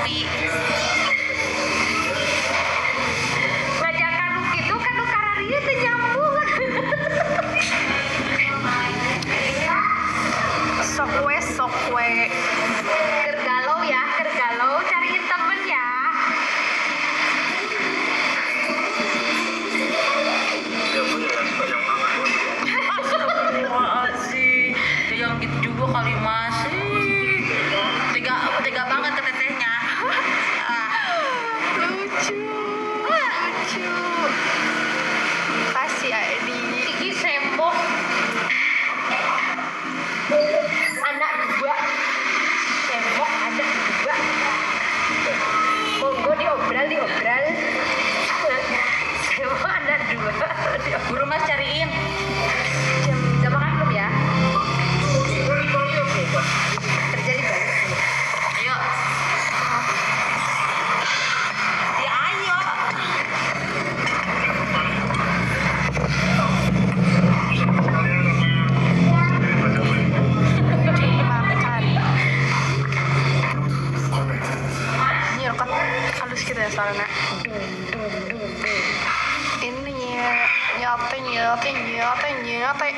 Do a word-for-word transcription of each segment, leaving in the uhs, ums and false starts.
kopi. Ngajak kanu gitu kan nu kararieu teh nyambung. Sok we sok we. Keur galau ya, keur galau cariin temen ya. Astagfirullahaladzim. Yang gitu juga kali masih. Tega, tega banget ke tetehnya. Ah. Lucu. Lucu. Kasih Adi. Iki sembok. Anak dua. Sembok anak dua. Monggo diobral diobral. Sembok anak dua. Buru Mas cariin. Jam udah makan belum ya? Terjadi banyak. Ayo. Ya ayo. Makan. Ini rekat halus gitu ya suaranya. Ini nyate nyate nyate nyate.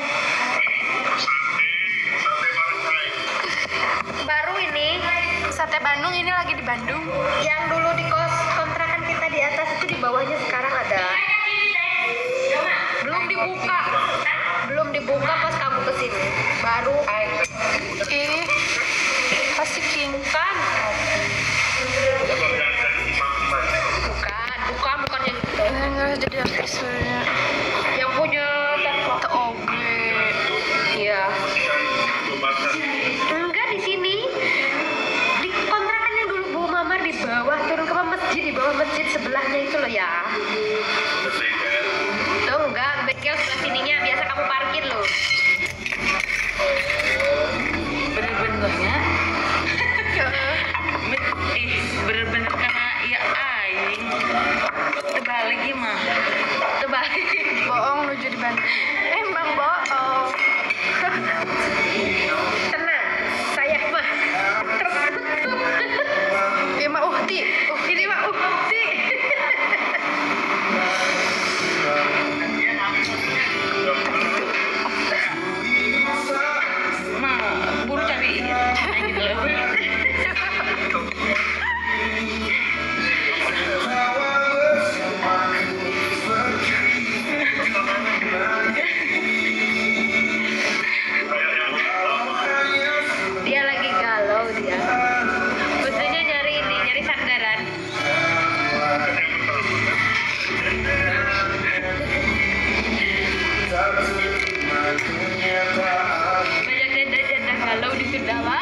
Baru ini Sate Bandung ini lagi di Bandung. yang dulu di kos kontrakan kita di atas itu di bawahnya sekarang ada. Belum dibuka. Belum dibuka pas kamu kesini. Baru Ih, pasti king bukan. Bukan, bukan, bukan yang itu. Eh, nggak harus jadi artis sebenarnya. Yang punya Itu oke. Iya. Enggak di sini. Di kontrakan yang dulu Bu Mamar di bawah turun ke masjid di bawah masjid sebelahnya itu loh ya. Tuh enggak, bengkel sebelah sininya biasa kamu parkir loh. Bener-benernya. Ih, bener-bener karena ya aing. Terbalik gimana? Terbalik. Bohong menuju di Bandung. Emang bohong. Tenang, saya mah tertutup. Dia mah uhti. Uh, ini mah ukti. Mah, buru cariin. Dia lagi galau dia. Maksudnya nyari ini, nyari sandaran. Banyak janda-janda galau di Sunda,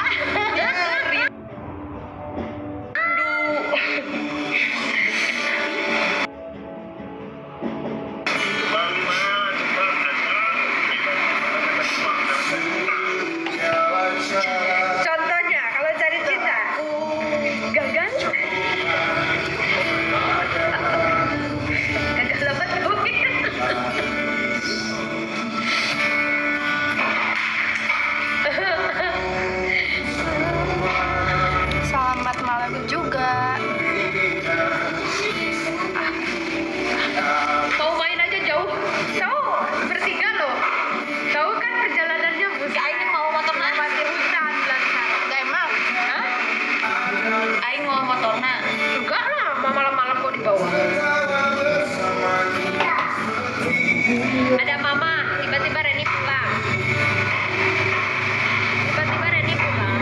contohnya kalau cari cinta gagal gagal dapat duit. Selamat malam juga. Mau main aja jauh jauh bertiga loh, jauh kan perjalanannya bus. Aing mau motorna. Masih hutan belakang. Gak emang. Hah? Aing mau motorna. Enggak lah, mau malam-malam kok di bawah. Ada mama, tiba-tiba Reni pulang. Tiba-tiba Reni pulang.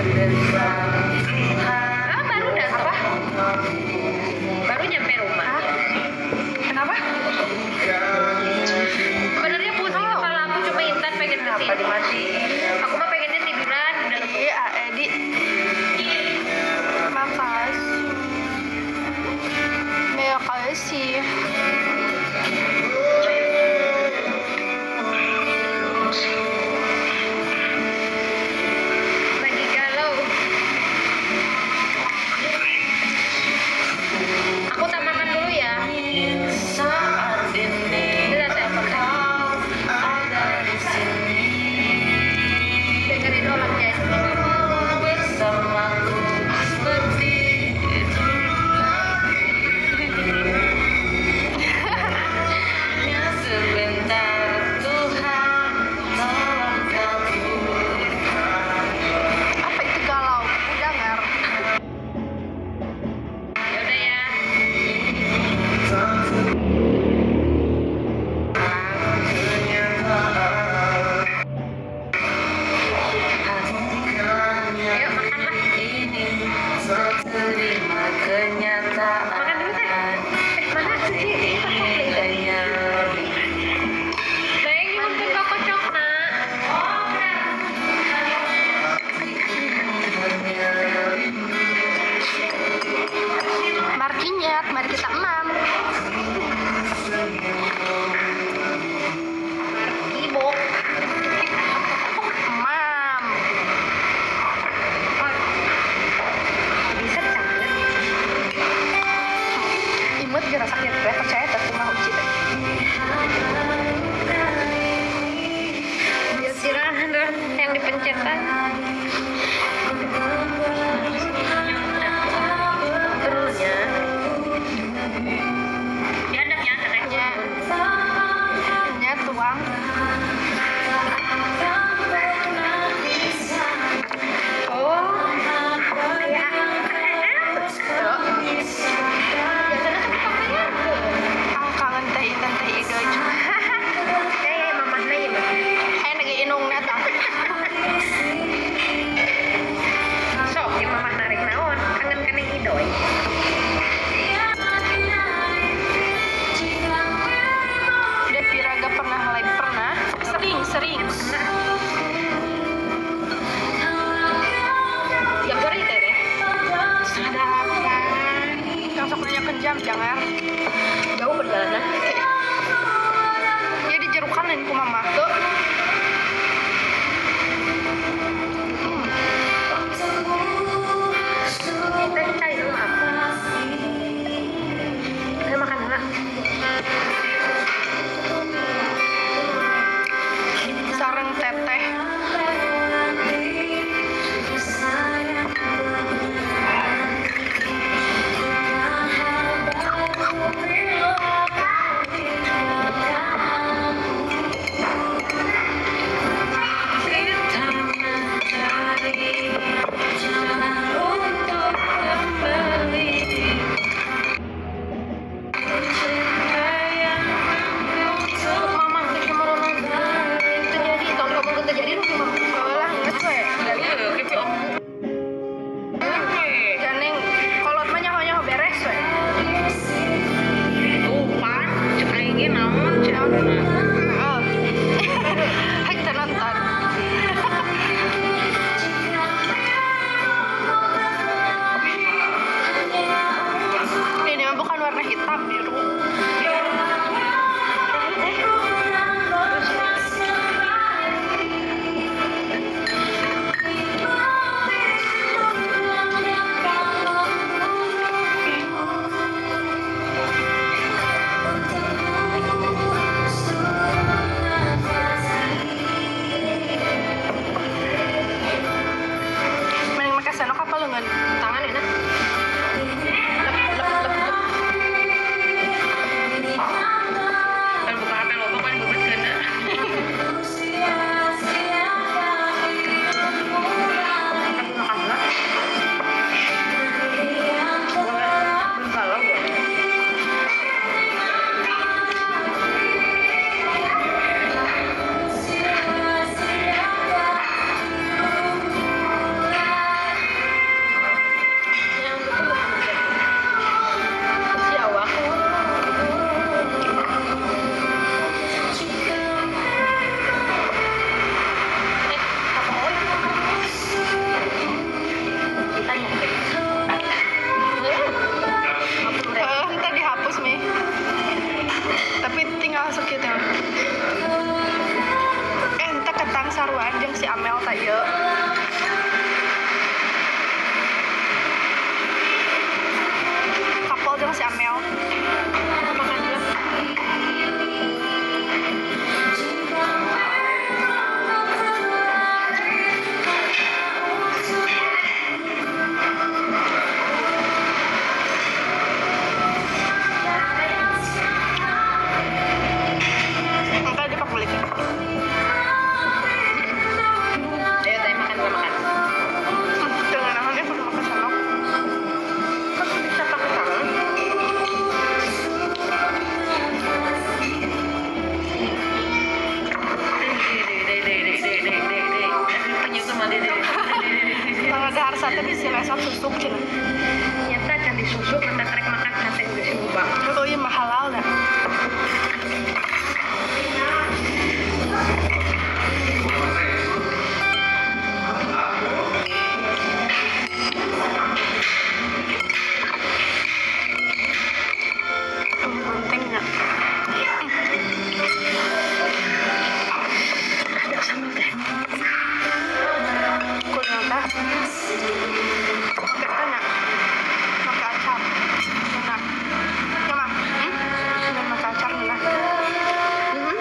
Ah, baru datang. Baru nyampe rumah. Kenapa? Sebenarnya pusing kepala aku, cuma Intan pengen Apa kesini. dimatiin? Aku mah pengennya tiduran di dalam. Iya, Edi. Makasih. Makasih. Janger. Jauh perjalanan. Ya di Jerukan lain ku mama tuh. Kita cari dulu apa? Saya makan dulu. Sareng teteh. Terjadi, kalau kamu terjadi lu gimana? Soalnya nggak tuh ya. Janeng kolot mah nyaho-nyaho beres we. Tuh pan, cek aing naon cek. Heeh. Hai kita nonton. Ini mah bukan warna hitam, biru. Mending make senok apa lengan? Tangan enak. Kan buka H P loba kan bebetkeun. Tapi makan dulu. Belum galau gua. Yang betul si awak. Eh, apa oi? Ditanya. Apa mereka? Eh, ntar dihapus mi. Tapi tinggal sakit ya. Eh, ntar ketang saruan jeung si Amel teh ieu. Kapol jeung si Amel. Makan dulu. Ntar dipak balik. Ayo teh makan dulu makan. Dengan naon kudu makan senok. Kan bisa pakai tangan. Deh deh deh deh deh deh deh. Penyukur mah deh deh. Tangga dahar sate bisi resep susuk cenah. Nyata can disusuk mata trek makan sate udah si ubah. Oh iya mah halal dah. Hmm, pentingnya. Ada sama teh. Kuliah teh. Oke, tanya. Pakai acar. Enak. Ya mah. Hmm? Dengan pakai acar enak. Hmm?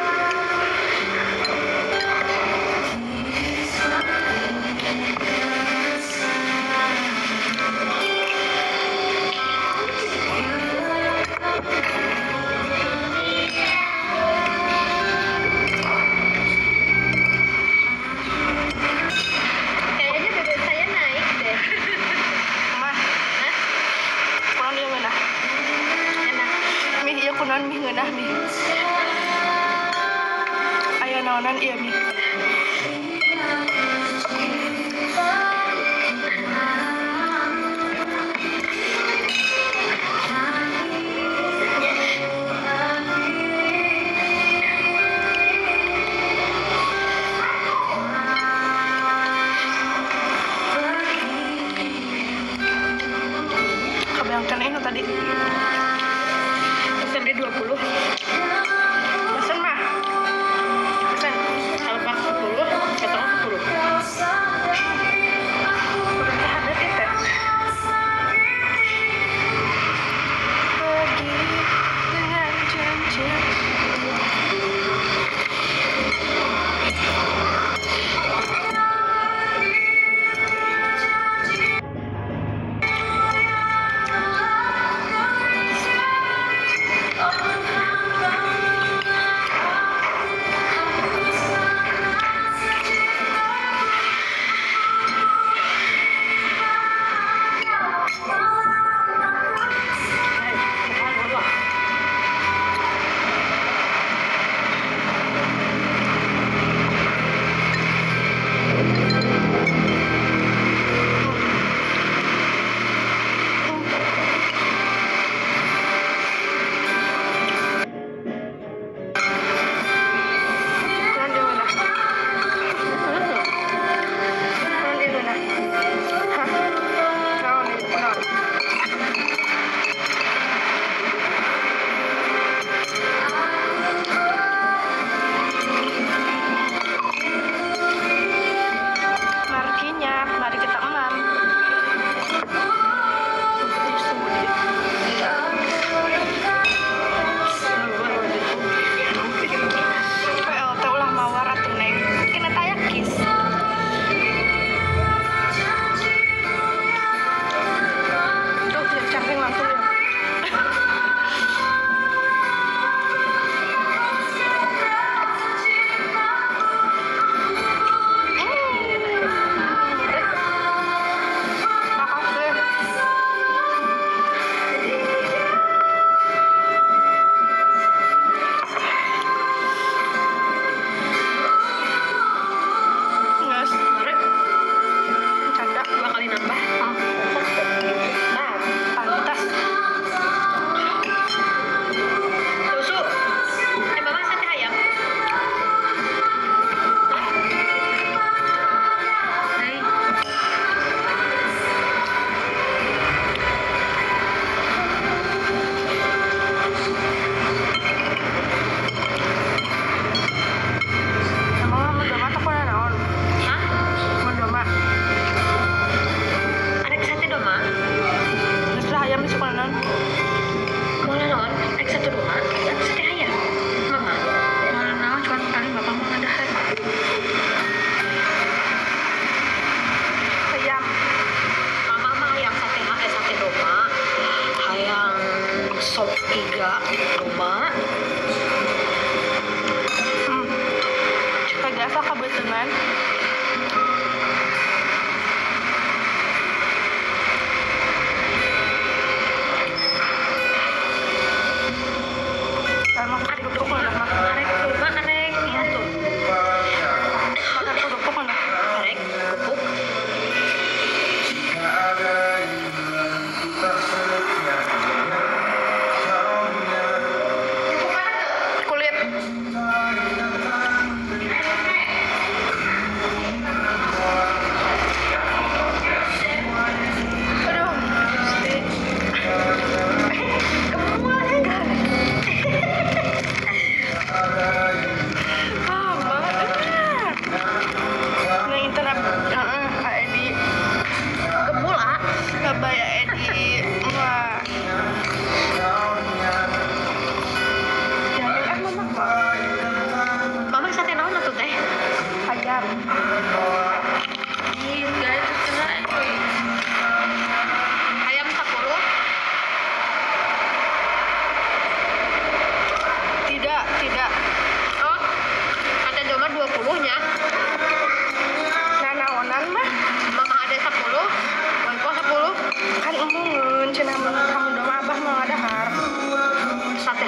Kayaknya bebek saya naik deh. Mah. Hah? Kunaon ieu ngeunah? Enak. Mih ieu kunaon mih ngeunah mih? Aya naonan ieu mih? Kebayangkan ini tadi.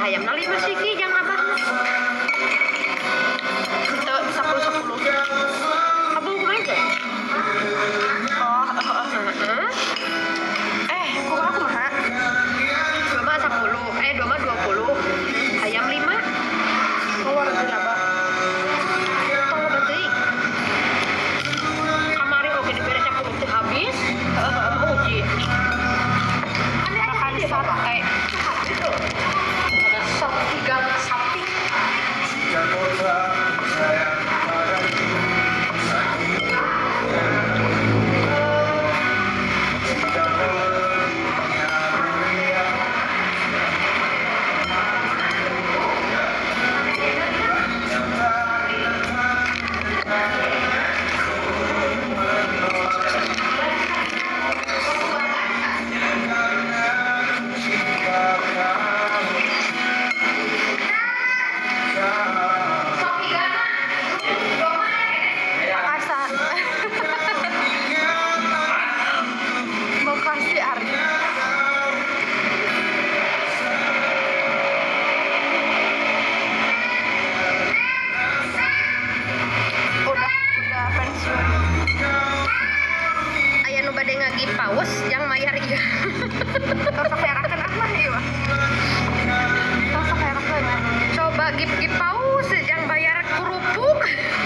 hayam na lima siki jangan abah. Itu sepuluh sepuluh. Abang kumaha aja? Oh, oh, oh. Heeh. Eh, kok aku mah? Dua mah sepuluh, eh dua mah dua puluh. Hayam lima. Keluar dari apa? Tong berarti. Kamari oke diberesnya puluh teh habis. Heeh, uji. Makan sate. Sop tiga sapi. Makassar. Makasih Ari. Udah, udah pensiun. Aya nu bade ngagi paus yang mayar ieu. Tosok herakeun ah mah ieu mah. Tosok herakeun mah. Coba gip-gip paus yang bayar kerupuk.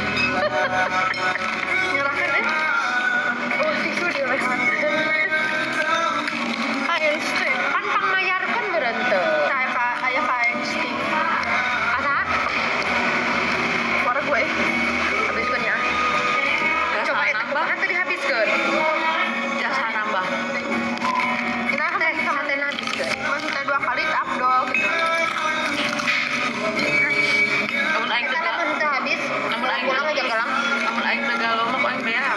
Nyerahkeun eh. Oh, tisu dia lewat. Kayak insting. Kan pang mayarkeun meureun teu. Kayak ka aya kayak insting. Asa? Suara gue eh. Habiskeun ya. Coba eta kumaha teh dihabiskeun. Jasa nambah. Kita kan Teh, sama sate habiskeun. kita dua kali tak abdol gitu. Namun aing Kita tega, namun teu habis. namun aing Pulang aja galang. namun aing tega lomba kok aing bayar.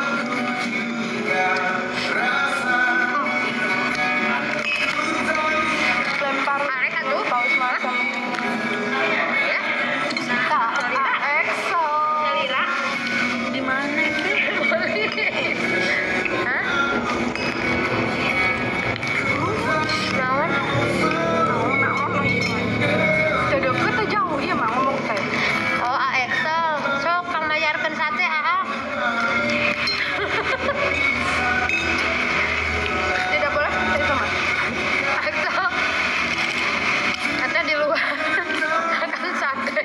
Lempar Arek atuh. paus masam. Ya. Tak, Excel. Nyalira. Di mana teh? Hah? Naon? Jadi kita jauh iya mah ngomong teh. Oh, A Excel. Sok kang mayarkeun sate aa. Tidak boleh itu mah. Excel. Kata di luar. Makan sate.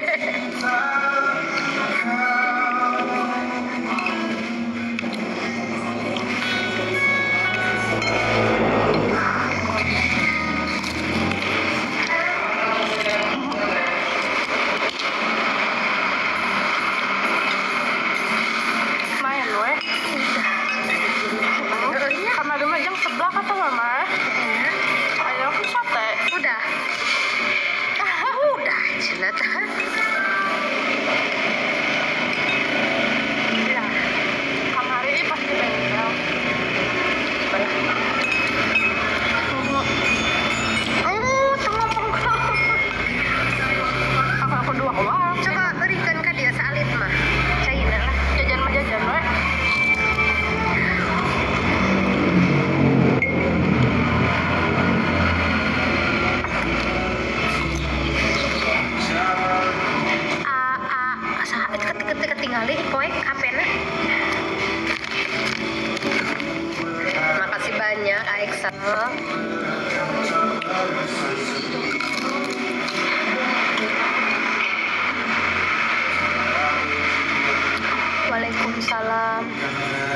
Main we. Karena dulu jam sebelah kata mama. Ayo aku sate. Udah. Udah, cenah tah. Ya. Kamari ini pasti bengkel. Oh, tengah pengkol. Aku aku dua uang. Coba berikan ke dia salit mah. Caina lah. Jajan mah jajan we. A a sa ketik ketinggali poek hapena. Makasih banyak A Excel. Waalaikumsalam.